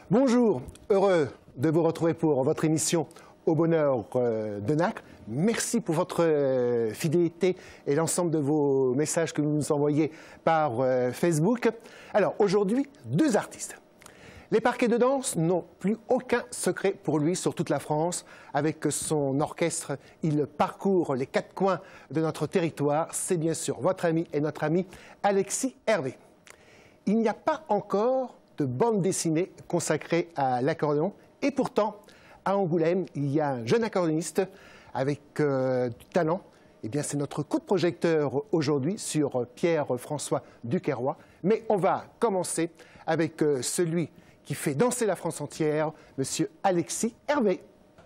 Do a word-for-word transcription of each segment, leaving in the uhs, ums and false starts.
Bonjour, heureux de vous retrouver pour votre émission Au bonheur de Nacre. Merci pour votre fidélité et l'ensemble de vos messages que vous nous envoyez par Facebook. Alors aujourd'hui, deux artistes. Les parquets de danse n'ont plus aucun secret pour lui sur toute la France. Avec son orchestre, il parcourt les quatre coins de notre territoire. C'est bien sûr votre ami et notre ami Alexis Hervé. Il n'y a pas encore de bande dessinée consacrée à l'accordéon. Et pourtant, à Angoulême, il y a un jeune accordéoniste avec euh, du talent. Eh bien, c'est notre coup de projecteur aujourd'hui sur Pierre-François Duquerrois. Mais on va commencer avec euh, celui qui fait danser la France entière, Monsieur Alexis Hervé.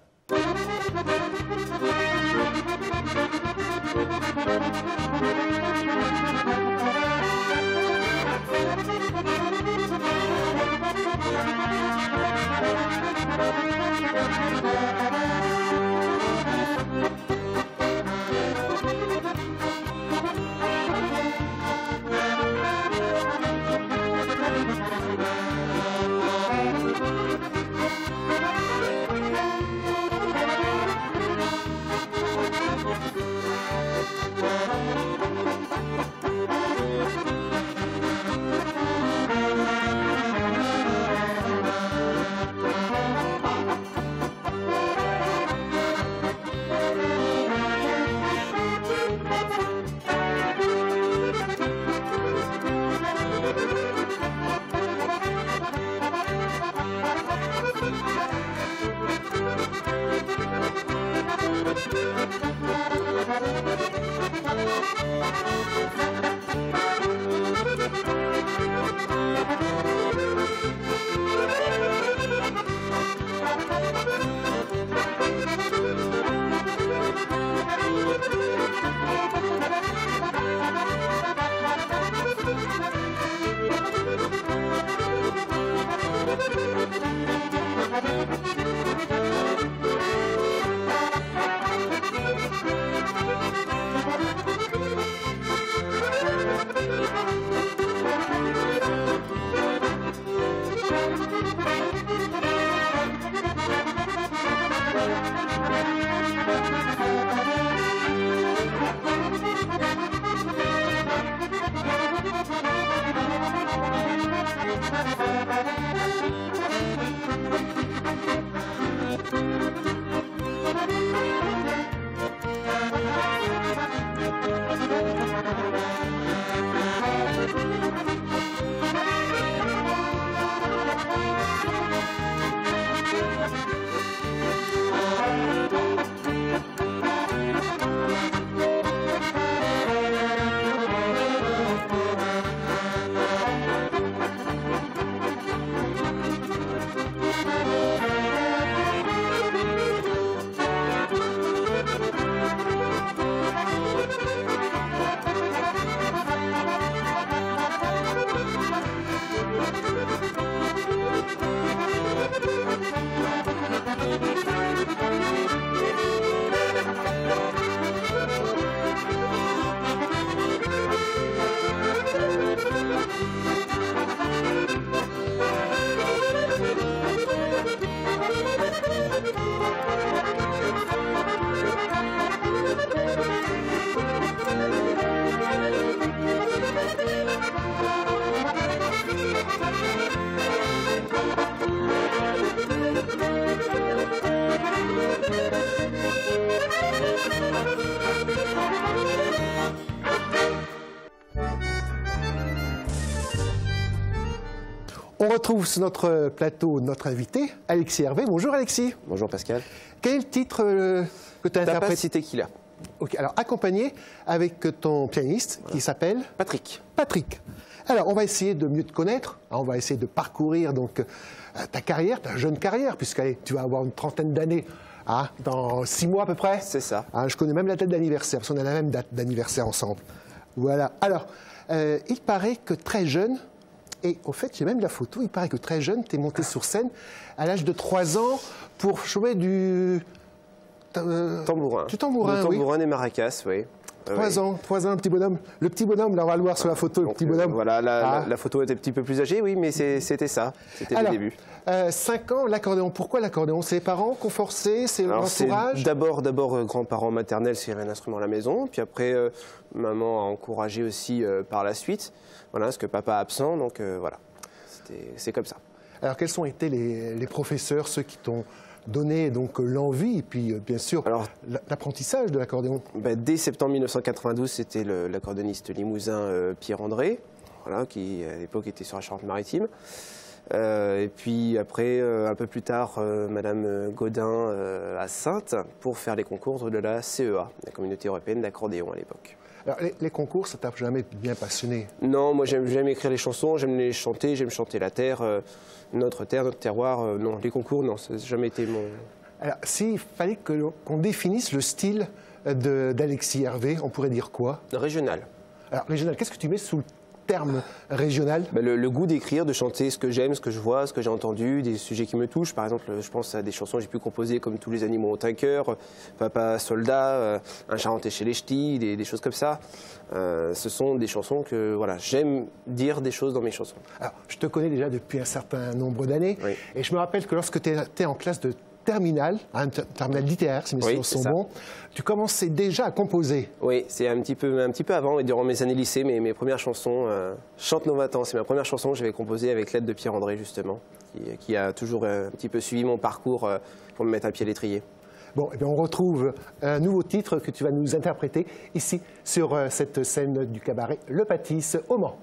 On retrouve sur notre plateau notre invité, Alexis Hervé. Bonjour Alexis. Bonjour Pascal. Quel est le titre euh, que tu as interprété? Tapas y Tequila. Ok, alors accompagné avec ton pianiste voilà. Qui s'appelle Patrick. Patrick. Alors on va essayer de mieux te connaître, on va essayer de parcourir donc euh, ta carrière, ta jeune carrière, puisque tu vas avoir une trentaine d'années hein, dans six mois à peu près. C'est ça. Hein, je connais même la date d'anniversaire, parce qu'on a la même date d'anniversaire ensemble. Voilà. Alors, euh, il paraît que très jeune, et au fait, j'ai même la photo, il paraît que très jeune, tu es monté sur scène à l'âge de trois ans pour jouer du... Euh, tambourin. Du tambourin, du tambourin oui. des maracas, oui. Trois ans, trois ans, un petit bonhomme. Le petit bonhomme, là, on va le voir sur la photo, Donc, le petit bonhomme. Euh, voilà, la, Ah. la, la photo était un petit peu plus âgée, oui, mais c'était ça. C'était le début. Euh, cinq ans, l'accordéon. Pourquoi l'accordéon? C'est les parents qui ont forcé? C'est l'entourage? D'abord, d'abord euh, grands-parents maternels, s'il y avait un instrument à la maison. Puis après, euh, maman a encouragé aussi euh, par la suite. Voilà, parce que papa est absent, donc euh, voilà. C'est comme ça. Alors, quels ont été les, les professeurs, ceux qui t'ont donné donc l'envie et puis, euh, bien sûr, l'apprentissage de l'accordéon? Ben, dès septembre mille neuf cent quatre-vingt-douze, c'était l'accordéoniste limousin euh, Pierre-André, voilà, qui à l'époque était sur la Charente-Maritime. Euh, et puis après, euh, un peu plus tard, euh, Madame Godin euh, à Saintes pour faire les concours de la C E A, la Communauté européenne d'accordéon à l'époque. Alors, les, les concours, ça t'a jamais bien passionné? Non, moi j'aime écrire les chansons, j'aime les chanter, j'aime chanter la terre, euh, notre terre, notre terroir. Euh, non, les concours, non, ça n'a jamais été mon... Alors, s'il fallait qu'on qu'on définisse le style d'Alexis Hervé, on pourrait dire quoi? Régional. Alors, régional, qu'est-ce que tu mets sous le terme régional? Ben, le, le goût d'écrire, de chanter ce que j'aime, ce que je vois, ce que j'ai entendu, des sujets qui me touchent. Par exemple, je pense à des chansons que j'ai pu composer comme Tous les animaux ont un cœur, Papa soldat, euh, Un charentais chez les ch'tis, des, des choses comme ça. Euh, ce sont des chansons que voilà, j'aime dire des choses dans mes chansons. Alors, je te connais déjà depuis un certain nombre d'années, oui. Et je me rappelle que lorsque tu étais en classe de terminale, un terminale littéraire, si mes souvenirs sont bons, tu commençais déjà à composer. Oui, c'est un petit peu, un petit peu avant, et durant mes années lycée, mes, mes premières chansons, euh, Chante nos vingt ans, c'est ma première chanson que j'avais composée avec l'aide de Pierre-André, justement, qui, qui a toujours un petit peu suivi mon parcours euh, pour me mettre à pied l'étrier. Bon, et bien on retrouve un nouveau titre que tu vas nous interpréter ici, sur euh, cette scène du cabaret Le Pâtisse au Mans.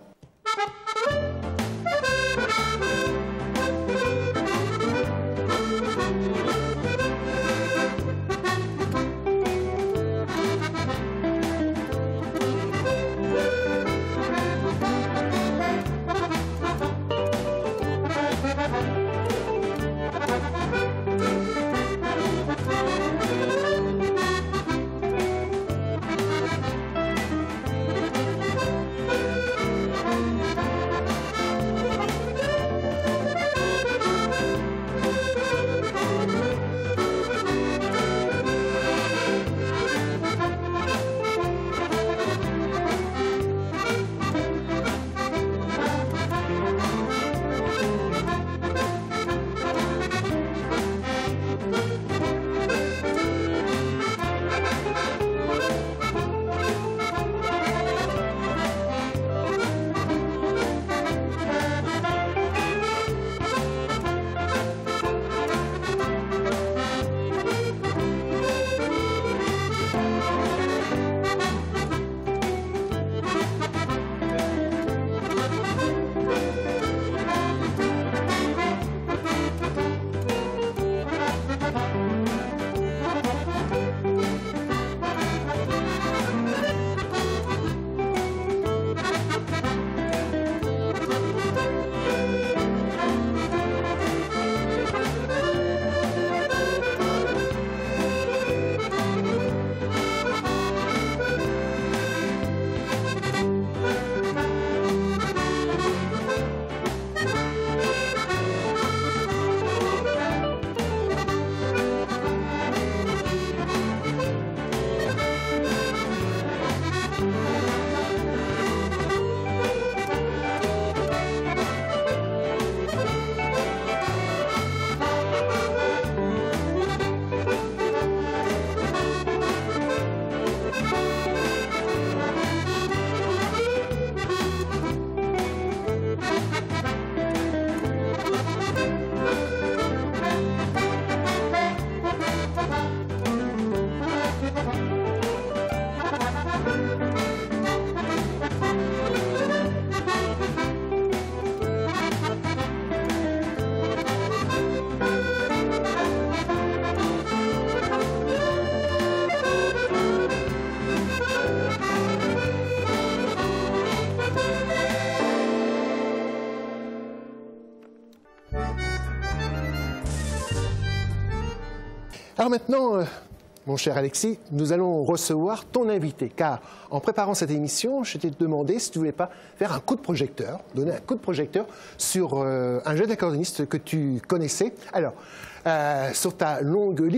Alors maintenant, euh, mon cher Alexis, nous allons recevoir ton invité, car en préparant cette émission, je t'ai demandé si tu ne voulais pas faire un coup de projecteur, donner un coup de projecteur sur euh, un jeune accordéoniste que tu connaissais. Alors, euh, sur ta longue liste,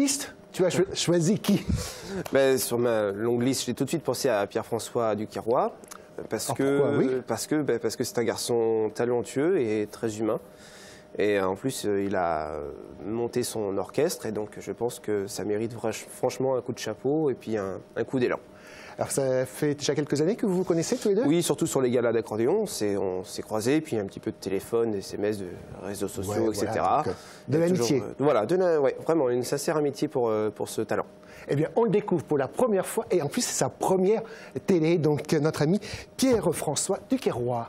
Tu as cho choisi qui? Ben, sur ma longue liste, j'ai tout de suite pensé à Pierre-François Duquesroy, parce, oh, que, pourquoi, oui parce que ben, parce que c'est un garçon talentueux et très humain. Et en plus, il a monté son orchestre, et donc je pense que ça mérite franchement un coup de chapeau et puis un, un coup d'élan. Alors ça fait déjà quelques années que vous vous connaissez tous les deux? Oui, surtout sur les galas d'accordéon, on s'est croisés, puis un petit peu de téléphone, S M S, de réseaux sociaux, ouais, et cetera. Voilà, donc, de l'amitié. Euh, voilà, de la, ouais, vraiment une sincère amitié pour, pour ce talent. Eh bien, on le découvre pour la première fois, et en plus c'est sa première télé, donc notre ami Pierre-François Duquesroy.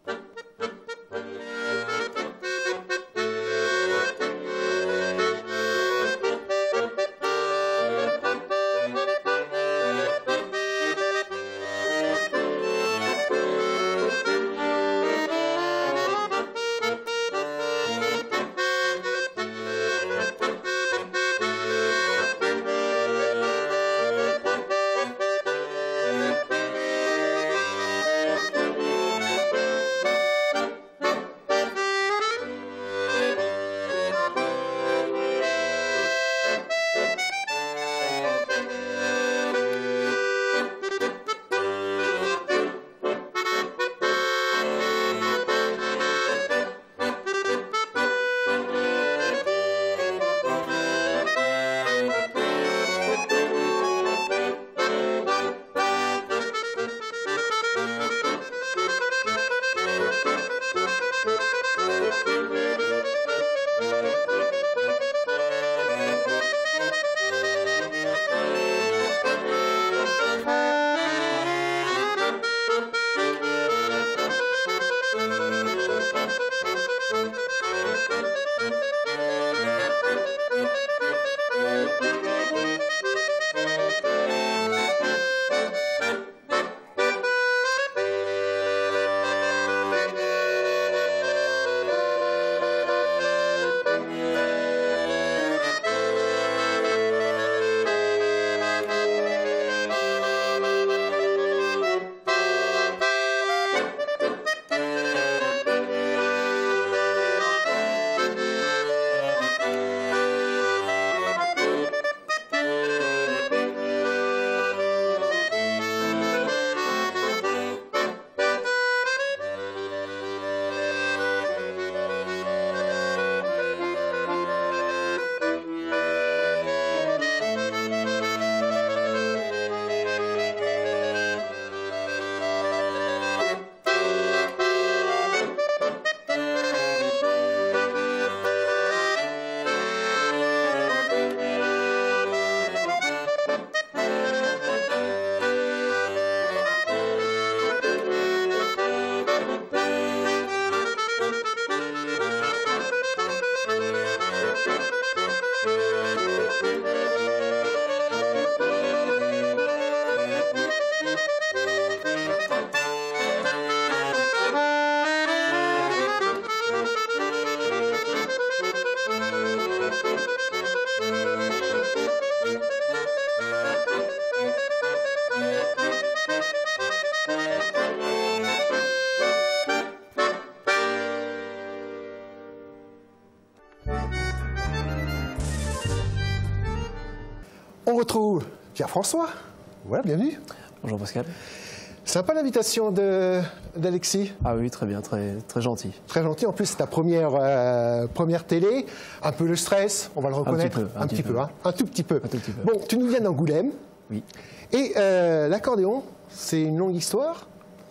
On retrouve Pierre-François. Voilà, bienvenue. Bonjour Pascal. Sympa l'invitation d'Alexis. Ah oui, très bien, très, très gentil. Très gentil. En plus, c'est ta première, euh, première télé. Un peu le stress, on va le reconnaître. Un petit peu. Un, Un petit petit peu, peu. Hein, un tout petit peu. Un tout petit peu. Bon, tu nous viens d'Angoulême. Oui. Et euh, l'accordéon, c'est une longue histoire?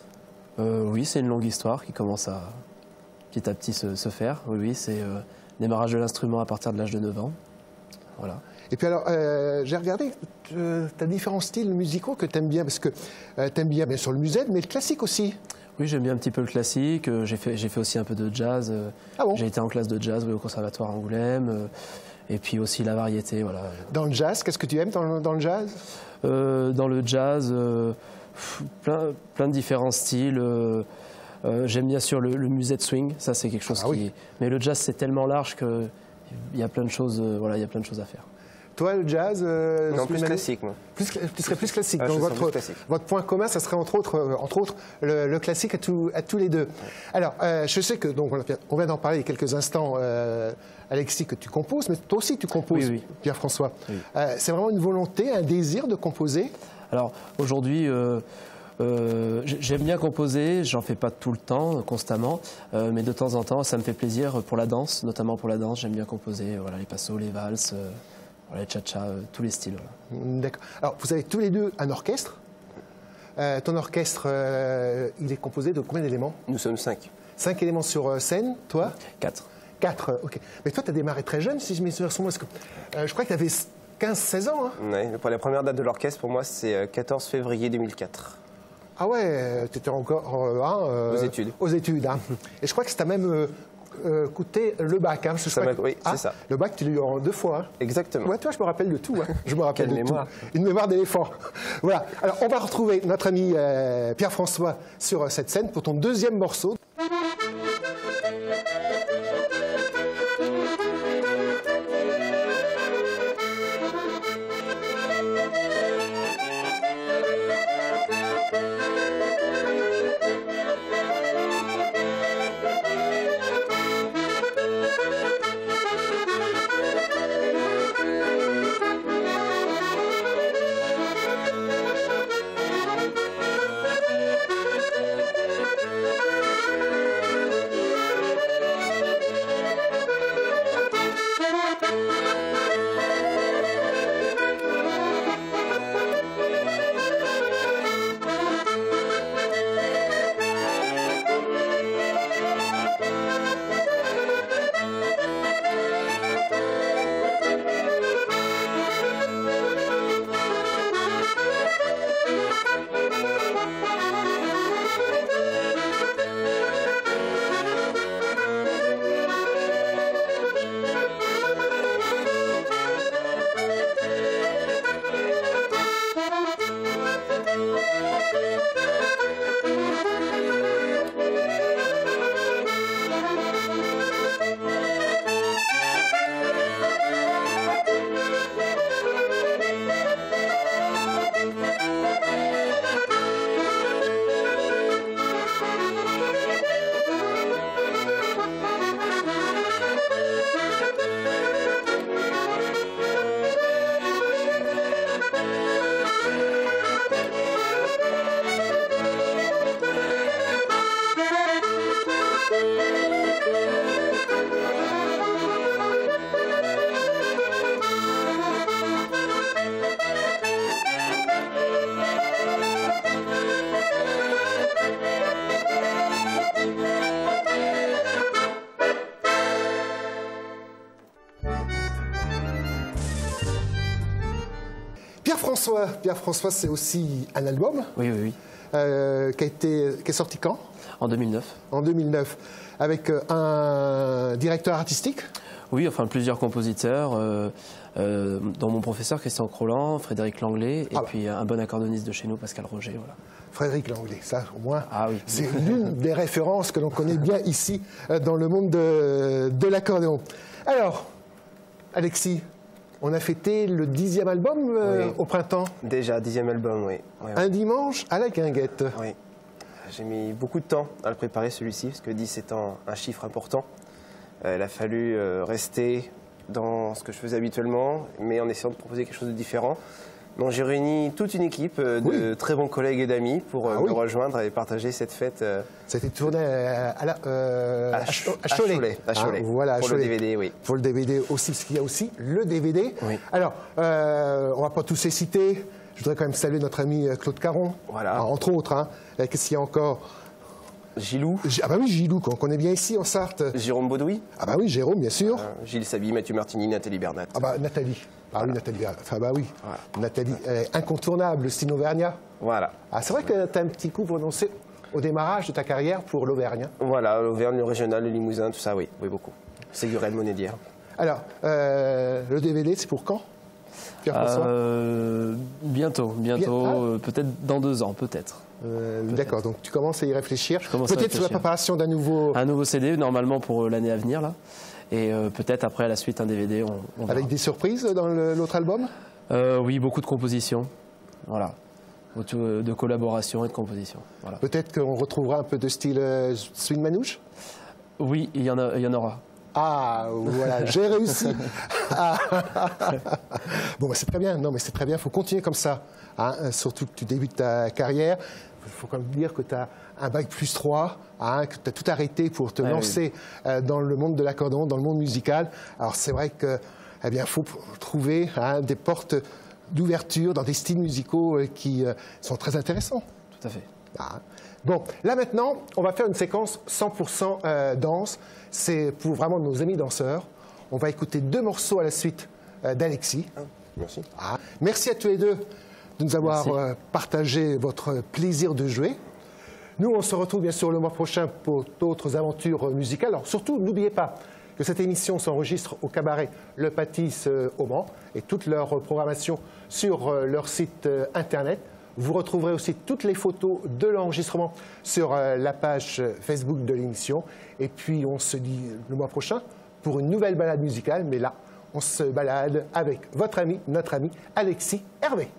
euh, Oui, c'est une longue histoire qui commence à petit à petit se, se faire. Oui, oui, c'est euh, démarrage de l'instrument à partir de l'âge de neuf ans. Voilà. Et puis alors, euh, j'ai regardé, tu as différents styles musicaux que tu aimes bien, parce que euh, tu aimes bien, bien sûr, le musette, mais le classique aussi. Oui, j'aime bien un petit peu le classique. Euh, j'ai fait, j'ai fait aussi un peu de jazz. Euh, ah bon? J'ai été en classe de jazz oui, au Conservatoire Angoulême. Euh, et puis aussi la variété, voilà. Dans le jazz, qu'est-ce que tu aimes dans, dans le jazz? euh, Dans le jazz, euh, plein, plein de différents styles. Euh, euh, j'aime bien sûr le, le musette swing, ça c'est quelque chose ah, qui... Oui. Mais le jazz c'est tellement large qu'il y a plein de choses, euh, voilà, il y a plein de choses à faire. Toi, le jazz euh, Non, plus Slimani classique, moi. Plus, tu serais plus classique. Ah, je Donc serais votre, plus classique. votre point commun, ça serait entre autres, euh, entre autres le, le classique à, tout, à tous les deux. Alors, euh, je sais que, donc, on, a, on vient d'en parler il y a quelques instants, euh, Alexis, que tu composes, mais toi aussi tu composes, oui, oui. Pierre-François. Oui. Euh, c'est vraiment une volonté, un désir de composer? Alors aujourd'hui, euh, euh, j'aime bien composer, j'en fais pas tout le temps, constamment, euh, mais de temps en temps, ça me fait plaisir pour la danse, notamment pour la danse, j'aime bien composer, voilà, les passos, les valses, euh, voilà, les cha-cha, euh, tous les styles. Voilà. D'accord. Alors, vous avez tous les deux un orchestre. Euh, ton orchestre, euh, il est composé de combien d'éléments? Nous sommes cinq. Cinq éléments sur scène, toi? Quatre. Quatre, ok. Mais toi, tu as démarré très jeune, si je me souviens. Parce que, euh, je crois que tu avais quinze seize ans. Hein? Ouais, pour la première date de l'orchestre, pour moi, c'est quatorze février deux mille quatre. Ah ouais, tu étais encore euh, hein, euh, Aux études. Aux études. Hein. Et je crois que ça t'a même euh, euh, coûté le bac. Hein, parce que je Ça crois m'a- que- oui, c'est ça. Le bac, tu l'as eu en deux fois. Hein. Exactement. Ouais, toi, je me rappelle de tout. Hein. Je me rappelle Quelle de mémoire. tout. Une mémoire d'éléphant. Voilà. Alors, on va retrouver notre ami euh, Pierre-François sur euh, cette scène pour ton deuxième morceau. Pierre-François, Pierre-François, c'est aussi un album Oui, oui, oui. euh, qui, a été, qui est sorti quand? En deux mille neuf. En deux mille neuf, avec euh, un directeur artistique. Oui, enfin plusieurs compositeurs, euh, euh, dont mon professeur Christian Croland, Frédéric Langlais, et Ah bah. puis un bon accordoniste de chez nous, Pascal Roger. Voilà. Frédéric Langlais, ça au moins, Ah oui. c'est l'une des références que l'on connaît bien ici euh, dans le monde de, de l'accordéon. Alors, Alexis, on a fêté le dixième album euh, Oui. au printemps, Déjà, dixième album, oui. Oui, oui. un dimanche à la guinguette. Oui. J'ai mis beaucoup de temps à le préparer celui-ci, parce que dix étant un chiffre important, euh, il a fallu euh, rester dans ce que je faisais habituellement, mais en essayant de proposer quelque chose de différent. Donc j'ai réuni toute une équipe euh, de Oui. très bons collègues et d'amis pour euh, Ah me oui. rejoindre et partager cette fête euh, C'était tourné à, à, la- euh, à, à Ch- Cho- à Cholet. à Cholet. Hein, voilà, à pour Cholet. le D V D, oui. Pour le D V D aussi, parce qu'il y a aussi le D V D. Oui. Alors, euh, on ne va pas tous les citer. Je voudrais quand même saluer notre ami euh, Claude Caron, Voilà. Ah, entre autres. Hein. Euh, Qu'est-ce qu'il y a encore? Gilou, J- Ah bah oui, Gilou, qu'on connaît bien ici en Sarthe. Jérôme Baudouis, Ah bah oui, Jérôme, bien sûr. euh, Gilles Sabi, Mathieu Martini, Nathalie Bernat. Ah bah Nathalie. Ah oui, Nathalie. Enfin bah oui. Nathalie, elle est incontournable, style Auvergnat. Voilà. Ah, c'est vrai que tu as un petit coup prononcé au démarrage de ta carrière pour l'Auvergne. Hein. Voilà, l'Auvergne, le régional, le Limousin, tout ça, oui, oui, beaucoup. Ségurel, Monédière. Alors, euh, le D V D, c'est pour quand, Pierre-François? Euh, bientôt, bientôt, Bien- ah. euh, peut-être dans deux ans, peut-être. Euh, D'accord, donc tu commences à y réfléchir. Peut-être sur la préparation d'un nouveau... Un nouveau C D, normalement pour l'année à venir, là. Et euh, peut-être après, à la suite, un D V D. On, on Avec des surprises dans l'autre album? euh, Oui, beaucoup de compositions. Voilà. De collaboration et de composition. Voilà. Peut-être qu'on retrouvera un peu de style euh, swing manouche? Oui, il y en a, il y en aura. Ah, voilà, j'ai réussi. Ah. Bon, bah, c'est très bien. Non, mais c'est très bien. Il faut continuer comme ça. Hein, surtout que tu débutes ta carrière. Il faut quand même dire que tu as un bac plus trois, hein, que tu as tout arrêté pour te ah, lancer oui. euh, dans le monde de l'accordéon, dans le monde musical. Alors, c'est vrai que, eh bien, faut trouver hein, des portes d'ouverture dans des styles musicaux qui euh, sont très intéressants. Tout à fait. Ah. Bon, là maintenant, on va faire une séquence cent pour cent euh, danse. C'est pour vraiment nos amis danseurs. On va écouter deux morceaux à la suite euh, d'Alexis. Ah, merci. Ah. Merci à tous les deux de nous avoir euh, partagé votre plaisir de jouer. Nous, on se retrouve bien sûr le mois prochain pour d'autres aventures musicales. Alors surtout, n'oubliez pas que cette émission s'enregistre au cabaret Le Pâtis euh, au Mans et toute leur programmation sur euh, leur site euh, internet. Vous retrouverez aussi toutes les photos de l'enregistrement sur euh, la page Facebook de l'émission. Et puis, on se dit le mois prochain pour une nouvelle balade musicale. Mais là, on se balade avec votre ami, notre ami, Alexis Hervé.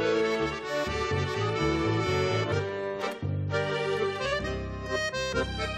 Thank you.